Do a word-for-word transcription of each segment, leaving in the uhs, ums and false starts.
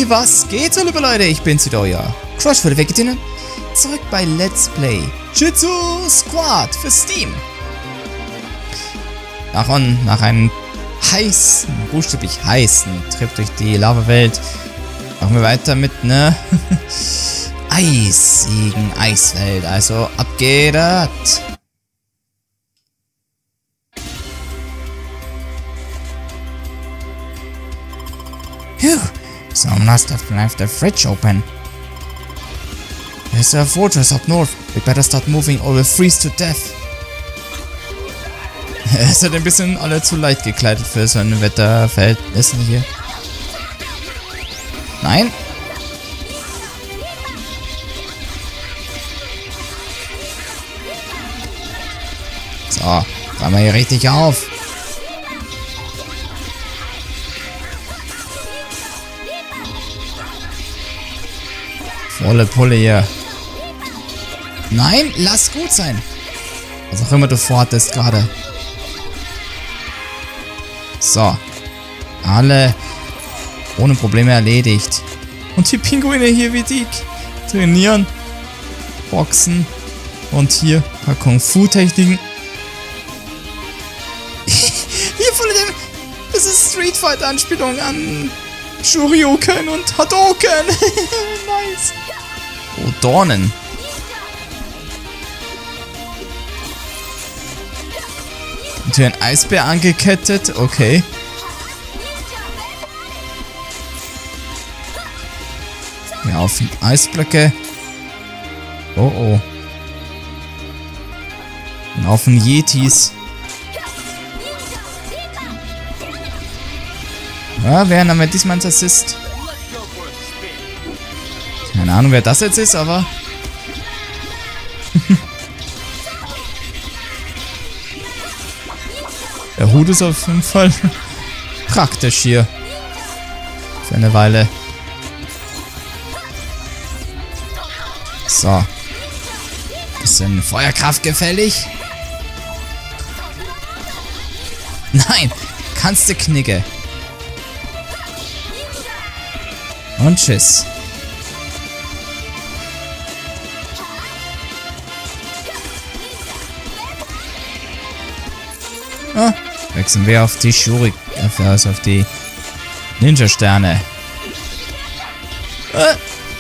Hey, was geht, liebe Leute? Ich bin's wieder, euer Crush für die Vegetarier. Zurück bei Let's Play Jutsu Squad für Steam. Nach, und, nach einem heißen, buchstäblich heißen Trip durch die Lava-Welt machen wir weiter mit einer eisigen Eiswelt. Also ab geht das. Phew, someone must have left the fridge open. There's a fortress up north. We better start moving or we'll freeze to death. Es hat ein bisschen alle zu leicht gekleidet für so ein Wetterverhältnissen hier. Nein. So, räumen wir hier richtig auf. Volle Pulle hier. Nein, lass gut sein. Was auch immer du vorhattest gerade. So. Alle ohne Probleme erledigt. Und die Pinguine hier wie die trainieren. Boxen. Und hier ein paar Kung-Fu-Techniken. Hier von dem. Das ist Street Fighter-Anspielung an Shoryuken und Hadouken. Nice. Oh, Dornen. Und hier ein Eisbär angekettet. Okay. Ja, auf Eisblöcke. Oh, oh. Und auf den Yetis. Ja, wer haben wir diesmal als Assist? Keine Ahnung, wer das jetzt ist, aber... Der Hut ist auf jeden Fall praktisch hier. Für eine Weile. So. Bisschen Feuerkraft gefällig. Nein! Kannst du knicke. Und tschüss. Ah, wechseln wir auf die Shuri, also auf die Ninja-Sterne. Ah.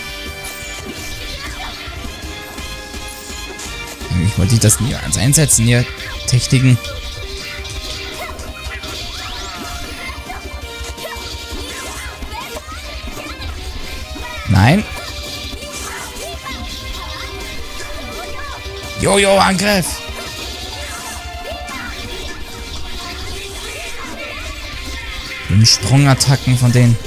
Ich wollte das nie ans Einsetzen hier. Techniken. Nein. Jojo, Angriff. Und Sprungattacken von denen.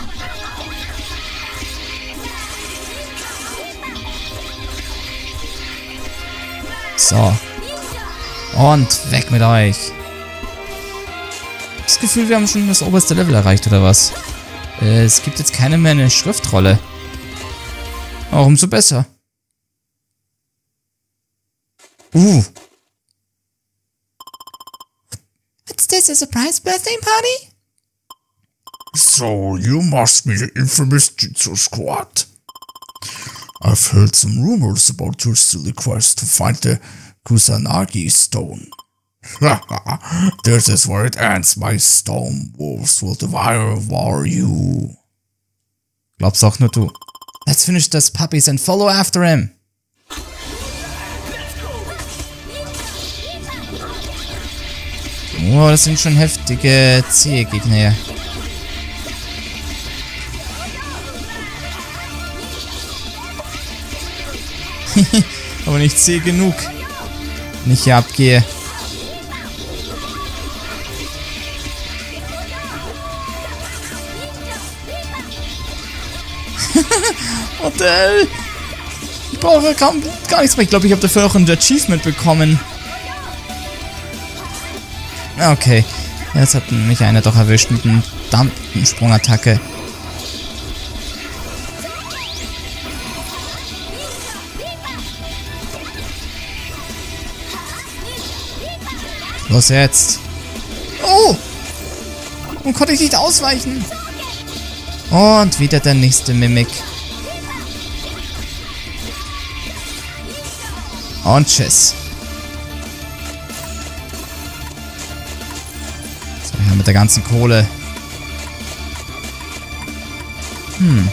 So. Und weg mit euch. Das Gefühl, wir haben schon das oberste Level erreicht, oder was? Äh, es gibt jetzt keine mehr eine Schriftrolle. Auch umso besser. Uh. What's this, a surprise birthday party? So, you must be the infamous Jutsu Squad. I've heard some rumors about your silly quest to find the Kusanagi Stone. This is where it ends. My stone wolves will devour you. Glaubst auch nur du. Let's finish those puppies and follow after him. Oh, das sind schon heftige zähe Gegner hier. Aber nicht zäh genug. Wenn ich hier abgehe. Und äh, ich brauche kaum gar nichts mehr. Ich glaube, ich habe dafür auch ein Achievement bekommen. Okay. Jetzt hat mich einer doch erwischt mit einer verdammten Sprungattacke. Los jetzt. Oh! Warum konnte ich nicht ausweichen? Und wieder der nächste Mimik. Und tschüss. So, hier mit der ganzen Kohle. Hm.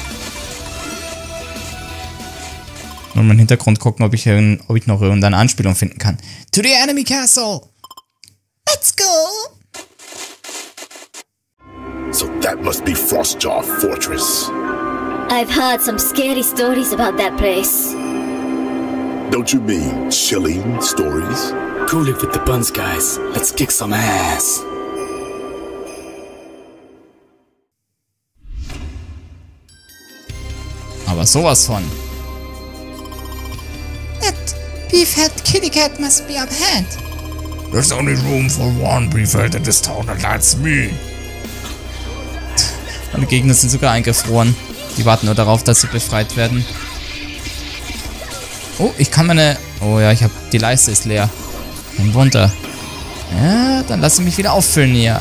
Nur mal im Hintergrund gucken, ob ich, ob ich noch irgendeine Anspielung finden kann. To the enemy castle! Let's go! So that must be Frostjaw Fortress. I've heard some scary stories about that place. Don't you mean chilling stories? Cool it with the buns, guys. Let's kick some ass. Aber sowas von. That beefhead kitty cat must be up ahead. There's only room for one beefhead in this town, and that's me. Meine Gegner sind sogar eingefroren. Die warten nur darauf, dass sie befreit werden. Oh, ich kann meine... Oh ja, ich habe... Die Leiste ist leer. Kein Wunder. Ja, dann lass ich mich wieder auffüllen hier.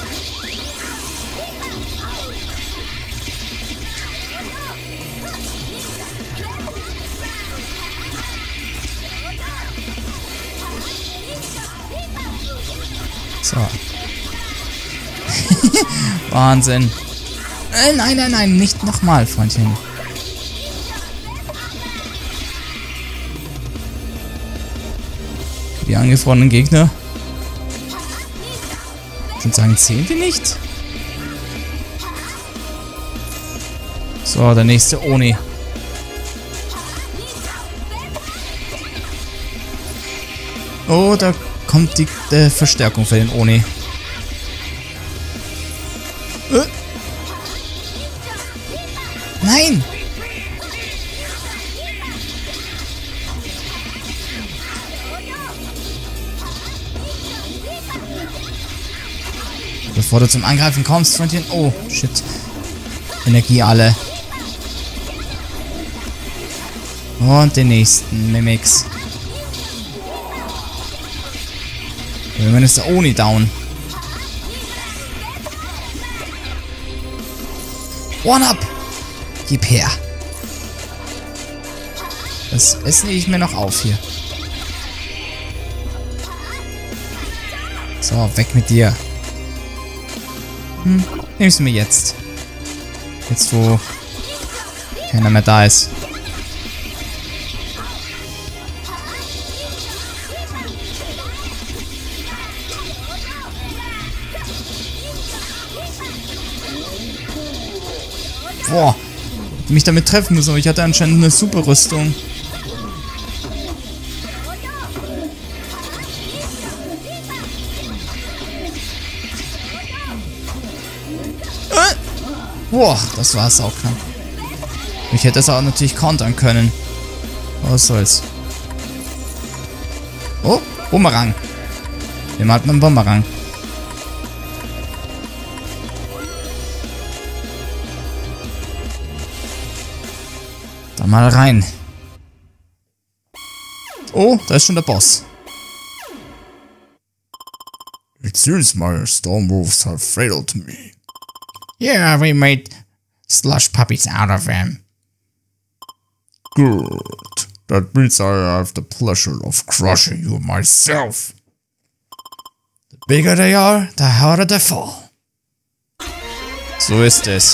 So. Wahnsinn. Äh, nein, nein, nein, nicht nochmal, Freundchen. Die angefrorenen Gegner. Ich würde sagen, zählen die nicht? So, der nächste Oni. Oh, da kommt die äh, Verstärkung für den Oni. Äh. Nein! Bevor du zum Angreifen kommst, Freundchen. Oh, shit. Energie alle. Und den nächsten Mimics. Irgendwann ist der Oni down. One up! Gib her. Das esse ich mir noch auf hier. So, weg mit dir. Hm, nimm's mir jetzt. Jetzt, wo keiner mehr da ist. Boah, mich damit treffen müssen, aber ich hatte anscheinend eine super Rüstung. Äh! Boah, das war es auch knapp. Ich hätte es auch natürlich countern können. Was soll's. Oh, Bumerang. Wir haben halt einen Bumerang. Da mal rein. Oh, da ist schon der Boss. It seems my storm wolves have failed me. Yeah, we made slush puppies out of them. Good. That means I have the pleasure of crushing you myself. The bigger they are, the harder they fall. So ist es.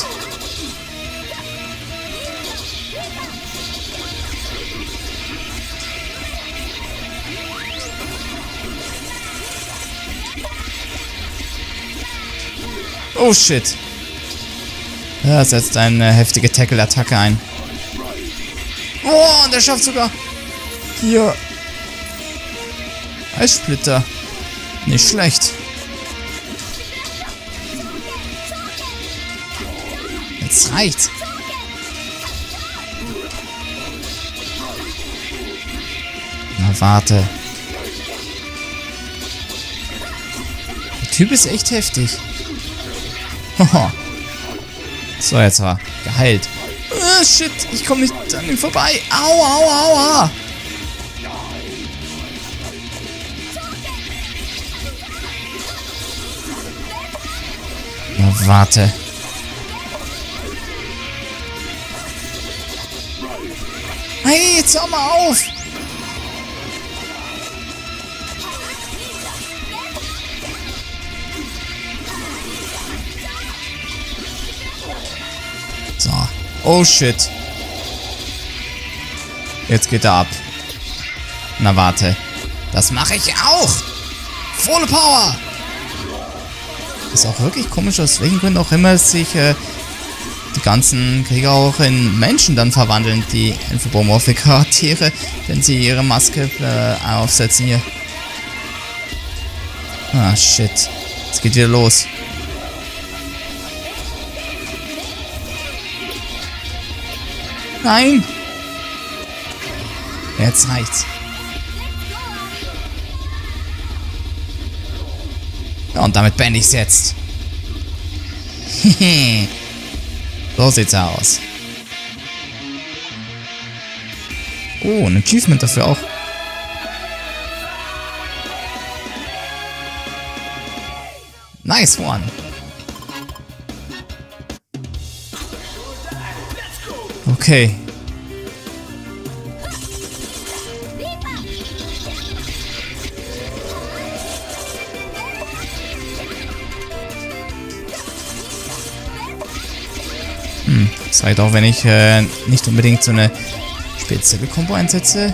Oh shit. Er setzt eine heftige Tackle-Attacke ein. Oh, und er schafft sogar hier Eissplitter. Nicht schlecht. Jetzt reicht's. Na warte. Der Typ ist echt heftig. So, jetzt war geheilt. Oh, shit, ich komme nicht an ihm vorbei. Au, au, aua. Na, warte. Hey, jetzt hör mal auf! So. Oh shit. Jetzt geht er ab. Na warte. Das mache ich auch! Volle Power! Ist auch wirklich komisch, aus welchen Gründen auch immer sich äh, die ganzen Krieger auch in Menschen dann verwandeln, die anthropomorphe Charaktere, wenn sie ihre Maske äh, aufsetzen hier. Ah, shit. Es geht wieder los. Nein! Jetzt reicht's. Ja, und damit beende ich's jetzt. So sieht's aus. Oh, ein Achievement dafür auch. Nice one. Okay. Hm, das reicht auch, wenn ich äh, nicht unbedingt so eine spezielle Kombo einsetze.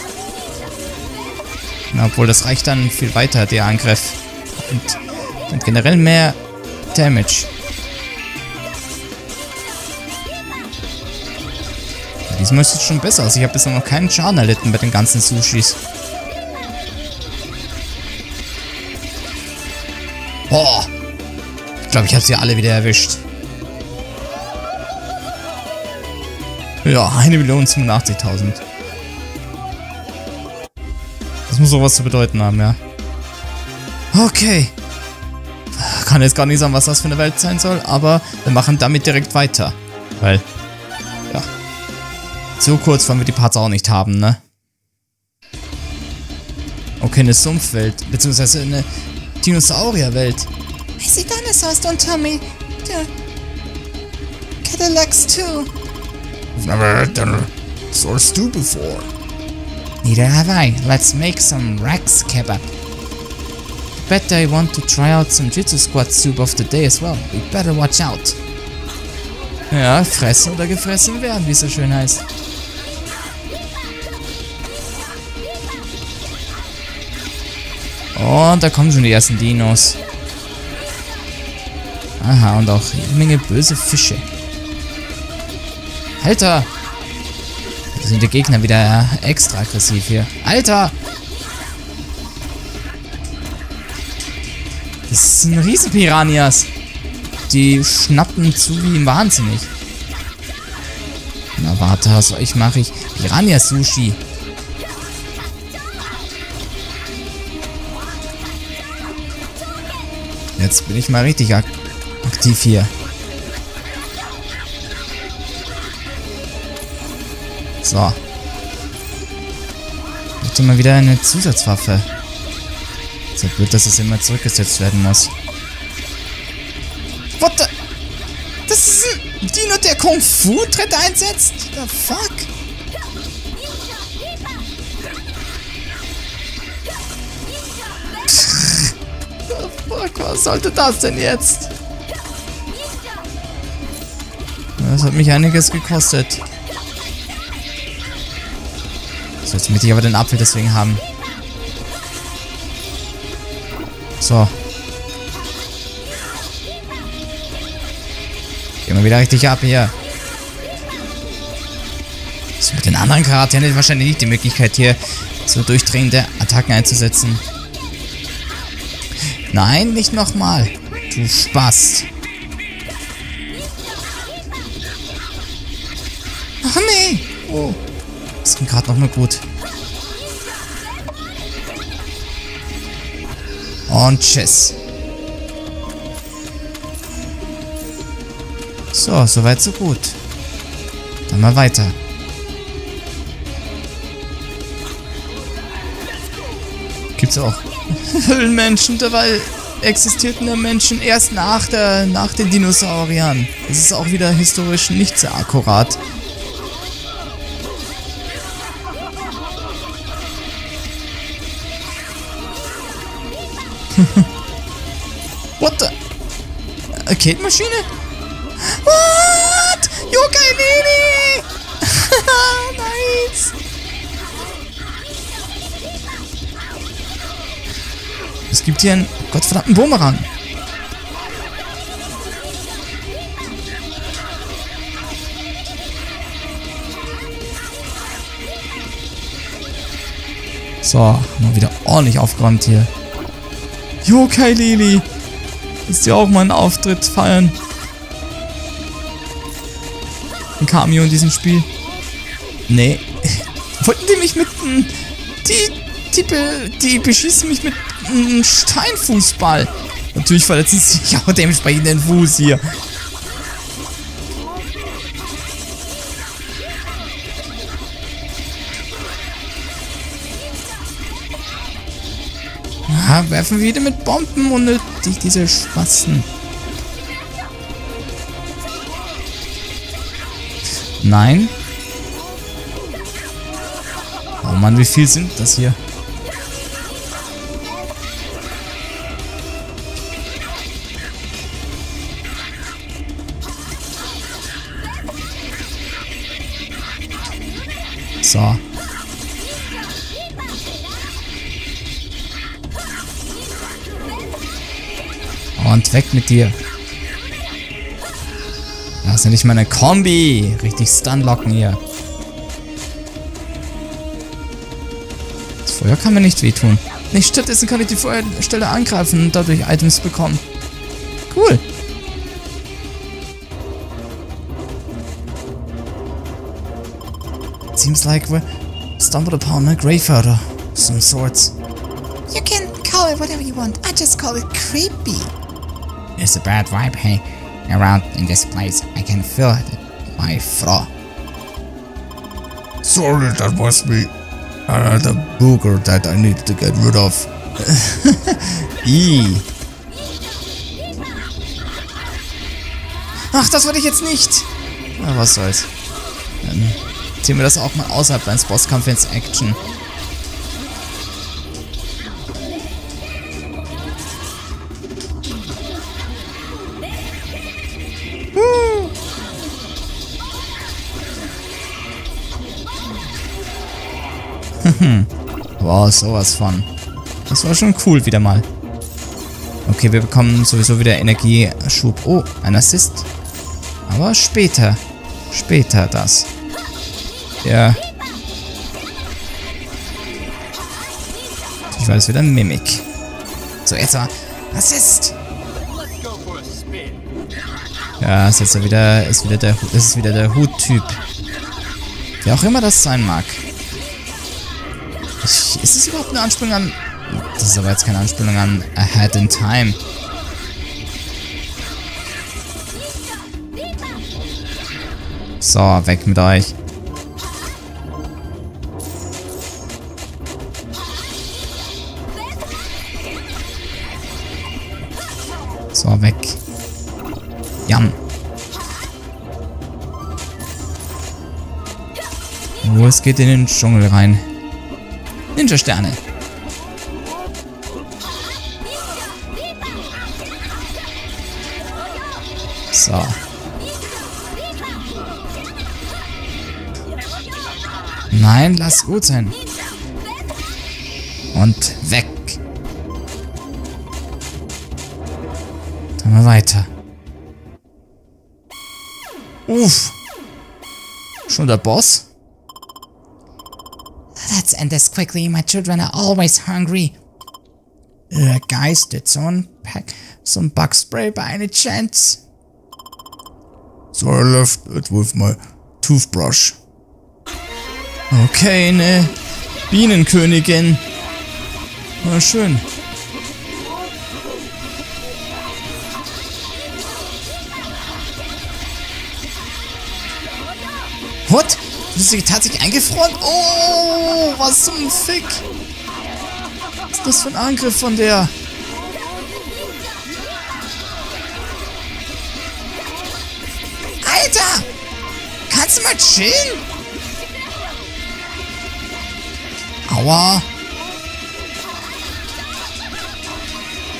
Na, obwohl, das reicht dann viel weiter, der Angriff. Und, und generell mehr Damage. Ja, diesmal ist es schon besser. Also ich habe bisher noch keinen Schaden erlitten bei den ganzen Sushis. Boah! Ich glaube, ich habe sie alle wieder erwischt. Ja, eine Million siebenundachtzigtausend. Das muss auch was zu bedeuten haben, ja. Okay. Kann jetzt gar nicht sagen, was das für eine Welt sein soll, aber wir machen damit direkt weiter. Weil, ja. So kurz wollen wir die Parts auch nicht haben, ne? Okay, eine Sumpfwelt, beziehungsweise eine Dinosaurierwelt. I see dinosaurs, don't tell me. Yeah. Cadillacs too. I've never heard dinosaur stew before. Neither have I. Let's make some Rex kebab. Bet they want to try out some Jitsu Squad soup of the day as well. We better watch out. Ja, fressen oder gefressen werden, wie es so schön heißt. Und da kommen schon die ersten Dinos. Aha, und auch eine Menge böse Fische. Alter! Da sind die Gegner wieder extra aggressiv hier. Alter! Das sind Riesenpiranhas. Die schnappen zu wie wahnsinnig. Na warte, was soll ich mache ich? Piranha-Sushi. Jetzt bin ich mal richtig ak aktiv hier. So. Bitte mal wieder eine Zusatzwaffe. So blöd, dass es immer zurückgesetzt werden muss. What the? Das ist ein Dino, der Kung-Fu-Tritt einsetzt? The fuck? The fuck, was sollte das denn jetzt? Das hat mich einiges gekostet. So, jetzt möchte ich aber den Apfel deswegen haben. So. Gehen wir wieder richtig ab hier. So, mit den anderen Charakteren hätte ich wahrscheinlich nicht die Möglichkeit, hier so durchdrehende Attacken einzusetzen. Nein, nicht nochmal. Du Spast. Ach nee. Oh. Das ging gerade nochmal gut. Und tschüss. So, soweit so gut. Dann mal weiter. Gibt's auch Höhlenmenschen, dabei existierten der Menschen erst nach der, nach den Dinosauriern. Das ist auch wieder historisch nicht sehr akkurat. What the? Arcade-Maschine? What? Yokai Lili! Nice! Es gibt hier einen gottverdammten Bumerang. So, mal wieder ordentlich aufgeräumt hier. Yokai Lili! Willst du auch mal einen Auftritt feiern? Ein Cameo in diesem Spiel? Nee. Wollten die mich mit einem... Die, die, be, die beschießen mich mit einem Steinfußball. Natürlich verletzen sie sich auch dementsprechend den Fuß hier. Ah, werfen wieder mit Bomben unnötig diese Spasten. Nein. Oh Mann, wie viel sind das hier? So. Und weg mit dir. Das ist ja nicht mal eine Kombi. Richtig Stunlocken hier. Das Feuer kann mir nicht wehtun. Nicht stattdessen kann ich die Feuerstelle angreifen und dadurch Items bekommen. Cool. Seems like we stumbled upon a graveyard of some sorts. You can call it whatever you want. I just call it creepy. There's a bad vibe hanging around in this place. I can feel it in my throat. Sorry, that was me. I had a booger that I needed to get rid of. Ih. Ach, das wollte ich jetzt nicht. Na, was soll's. Dann ziehen wir das auch mal außerhalb eines Bosskampfes ins Action. Wow, sowas von. Das war schon cool wieder mal. Okay, wir bekommen sowieso wieder Energieschub. Oh, ein Assist. Aber später. Später das. Ja. Ich weiß wieder ein Mimik. So, jetzt aber. Assist! Ja, ist jetzt wieder, ist wieder der, das ist wieder der Hut-Typ. Wer auch immer das sein mag. Ich, ist es überhaupt eine Anspielung an... Das ist aber jetzt keine Anspielung an Ahead in Time. So, weg mit euch. So, weg. Jan. Oh, es geht in den Dschungel rein. Ninja-Sterne. So. Nein, lass gut sein. Und weg. Dann mal weiter. Uff. Schon der Boss? Let's end this quickly. My children are always hungry. Uh, guys, did someone pack some bug spray by any chance? So I left it with my toothbrush. Okay, ne Bienenkönigin. Na schön. What? Du bist tatsächlich eingefroren? Oh, was zum Fick? Was ist das für ein Angriff von der? Alter! Kannst du mal chillen? Aua!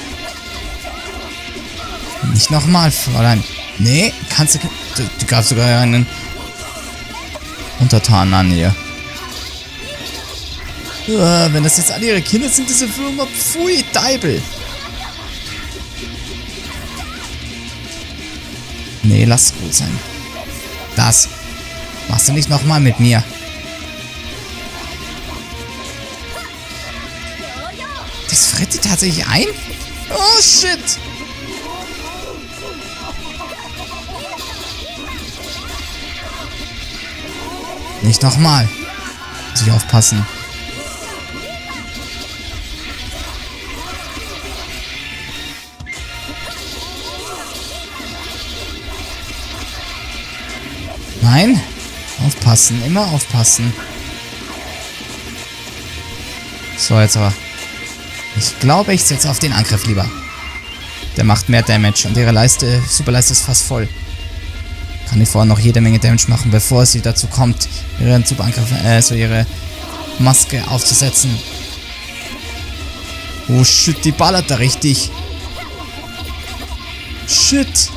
Nicht nochmal, Fräulein. Nee, kannst du... Du, du gabst sogar einen Untertanen an ihr. Uh, wenn das jetzt alle ihre Kinder sind, diese Würmer, pfui, Deibel. Nee, lass es gut sein. Das machst du nicht nochmal mit mir. Das fritt die tatsächlich ein? Oh, shit. Nicht nochmal. Muss ich aufpassen. Nein. Aufpassen. Immer aufpassen. So, jetzt aber. Ich glaube, ich setze auf den Angriff lieber. Der macht mehr Damage und ihre Leiste, Superleiste ist fast voll. Kann die vorher noch jede Menge Damage machen, bevor sie dazu kommt, ihren Superangriff, äh, so ihre Maske aufzusetzen. Oh shit, die ballert da richtig. Shit.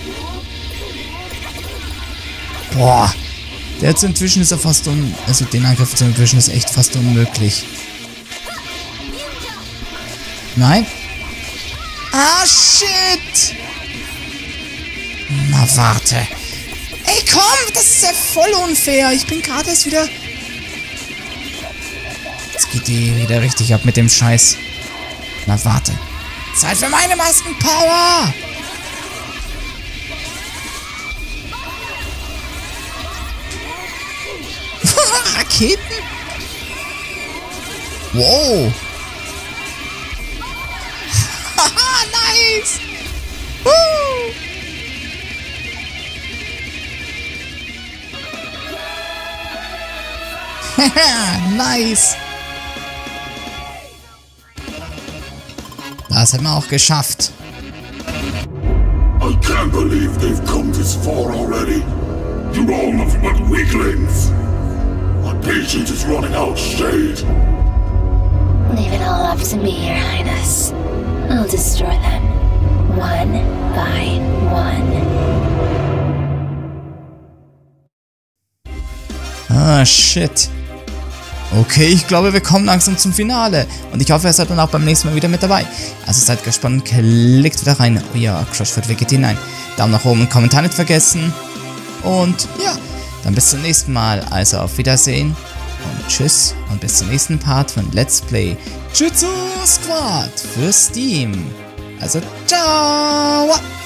Boah. Der zu entwischen ist ja fast un... Also den Angriff zu entwischen ist echt fast unmöglich. Nein. Ah, shit. Na, warte. Ey, komm, das ist ja voll unfair. Ich bin gerade erst wieder... Jetzt geht die wieder richtig ab mit dem Scheiß. Na, warte. Zeit für meine Maskenpower. Raketen? Wow. Haha, nice. Woo. Nice. Das hat man auch geschafft. I can't believe they've come this far already. You're all nothing but weaklings. My patience is running out, Shade. Leave it all up to me, Your Highness. I'll destroy them. One by one. Ah, shit. Okay, ich glaube, wir kommen langsam zum Finale. Und ich hoffe, ihr seid dann auch beim nächsten Mal wieder mit dabei. Also seid gespannt, klickt wieder rein. Oh ja, Crossford geht hinein. Daumen nach oben und Kommentar nicht vergessen. Und ja, dann bis zum nächsten Mal. Also auf Wiedersehen und tschüss. Und bis zum nächsten Part von Let's Play Jutsu Squad für Steam. Also ciao!